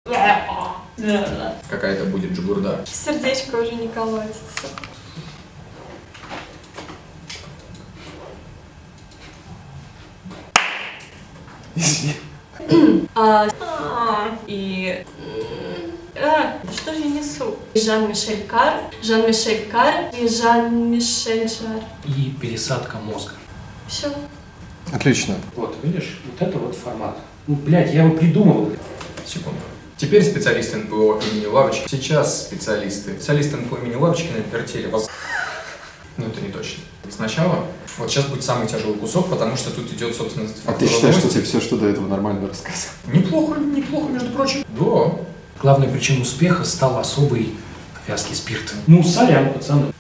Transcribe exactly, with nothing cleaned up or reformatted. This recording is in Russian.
Какая-то будет джигурда. Сердечко уже не колотится. А, и... А, что же я несу? Жан-Мишель Кар, Жан-Мишель Кар и Жан-Мишель Жар. И пересадка мозга. Все. Отлично. Вот, видишь, вот это вот формат. Ну, блядь, я его придумал. Секунду. Теперь специалисты эн пэ о имени Лавочки. Сейчас специалисты. Специалисты эн пэ о имени Лавочки навертели вас. Ну, это не точно. Сначала, вот сейчас будет самый тяжелый кусок, потому что тут идет, собственно... А ты считаешь, что тебе все, что до этого нормально рассказал? Неплохо, неплохо, между прочим. Да. Главной причиной успеха стал особый вязкий спирт. Ну, сорян, пацаны.